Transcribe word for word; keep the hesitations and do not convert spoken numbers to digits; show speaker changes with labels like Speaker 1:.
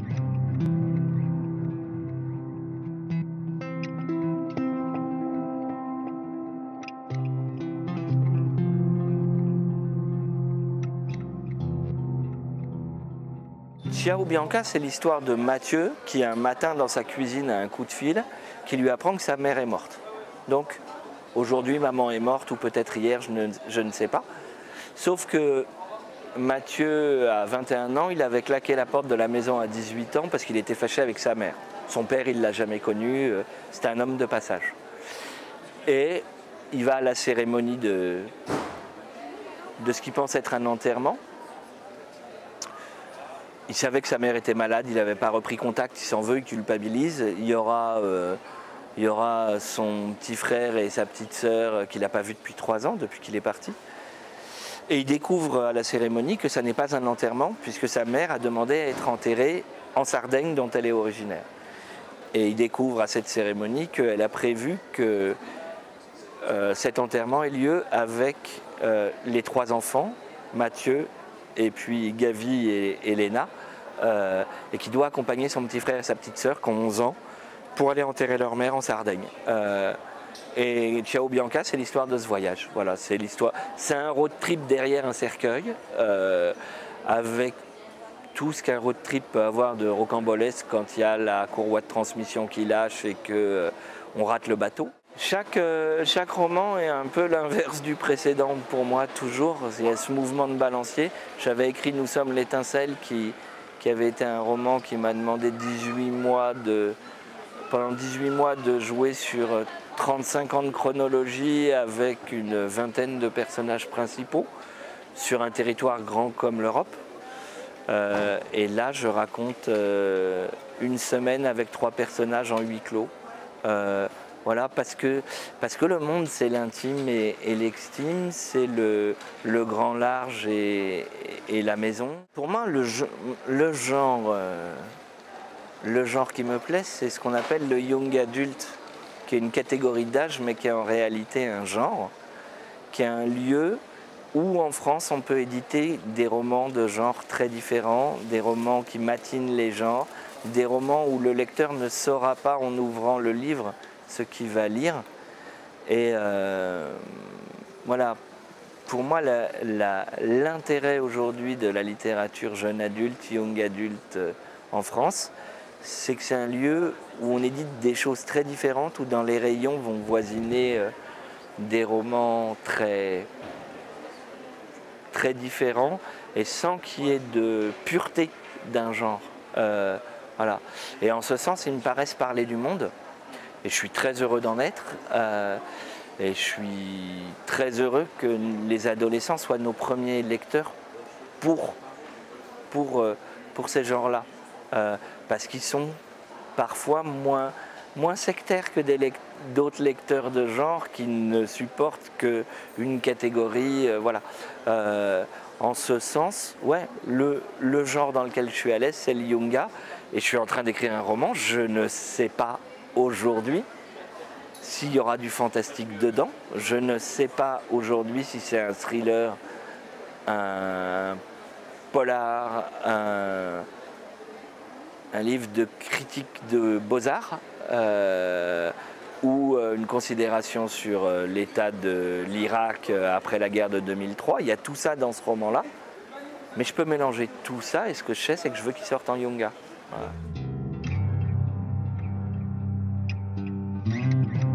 Speaker 1: Ciao Bianca, c'est l'histoire de Mathieu qui un matin dans sa cuisine a un coup de fil qui lui apprend que sa mère est morte. Donc aujourd'hui maman est morte ou peut-être hier, je ne, je ne sais pas. Sauf que Mathieu a vingt et un ans, il avait claqué la porte de la maison à dix-huit ans parce qu'il était fâché avec sa mère. Son père il ne l'a jamais connu, c'était un homme de passage. Et il va à la cérémonie de, de ce qu'il pense être un enterrement. Il savait que sa mère était malade, il n'avait pas repris contact, il s'en veut, il culpabilise. Il y aura, euh, il y aura son petit frère et sa petite sœur qu'il n'a pas vu depuis trois ans, depuis qu'il est parti. Et il découvre à la cérémonie que ça n'est pas un enterrement, puisque sa mère a demandé à être enterrée en Sardaigne, dont elle est originaire. Et il découvre à cette cérémonie qu'elle a prévu que euh, cet enterrement ait lieu avec euh, les trois enfants, Mathieu, et puis Gavi et Elena, euh, et qui doit accompagner son petit frère et sa petite sœur qui ont onze ans pour aller enterrer leur mère en Sardaigne. Euh, et Ciao Bianca, c'est l'histoire de ce voyage. Voilà, c'est l'histoire. C'est un road trip derrière un cercueil, euh, avec tout ce qu'un road trip peut avoir de rocambolesque quand il y a la courroie de transmission qui lâche et qu'on euh, rate le bateau. Chaque, euh, chaque roman est un peu l'inverse du précédent pour moi, toujours. Il y a ce mouvement de balancier. J'avais écrit Nous sommes l'étincelle, qui, qui avait été un roman qui m'a demandé dix-huit mois de, pendant dix-huit mois de jouer sur trente-cinq ans de chronologie avec une vingtaine de personnages principaux sur un territoire grand comme l'Europe. Euh, et là, je raconte euh, une semaine avec trois personnages en huis clos. Euh, Voilà, parce que, parce que le monde, c'est l'intime et, et l'extime, c'est le, le grand large et, et la maison. Pour moi, le, le, genre, euh, le genre qui me plaît, c'est ce qu'on appelle le young adult, qui est une catégorie d'âge, mais qui est en réalité un genre, qui est un lieu où en France, on peut éditer des romans de genres très différents, des romans qui matinent les genres, des romans où le lecteur ne saura pas, en ouvrant le livre, ce qu'il va lire. Et euh, voilà, pour moi, l'intérêt aujourd'hui de la littérature jeune adulte, young adulte euh, en France, c'est que c'est un lieu où on édite des choses très différentes, où dans les rayons vont voisiner euh, des romans très, très différents et sans qu'il y ait de pureté d'un genre. Euh, voilà. Et en ce sens, ils me paraissent parler du monde. Et je suis très heureux d'en être, euh, et je suis très heureux que les adolescents soient nos premiers lecteurs pour, pour, euh, pour ces genres-là. Euh, parce qu'ils sont parfois moins, moins sectaires que d'autres lecteurs de genre qui ne supportent qu'une catégorie. Euh, voilà. Euh, en ce sens, ouais, le, le genre dans lequel je suis à l'aise, c'est le younga, et je suis en train d'écrire un roman, je ne sais pas aujourd'hui s'il y aura du fantastique dedans. Je ne sais pas aujourd'hui si c'est un thriller, un polar, un, un livre de critique de beaux-arts euh, ou une considération sur l'état de l'Irak après la guerre de deux mille trois. Il y a tout ça dans ce roman-là, mais je peux mélanger tout ça et ce que je sais, c'est que je veux qu'il sorte en younga. Voilà.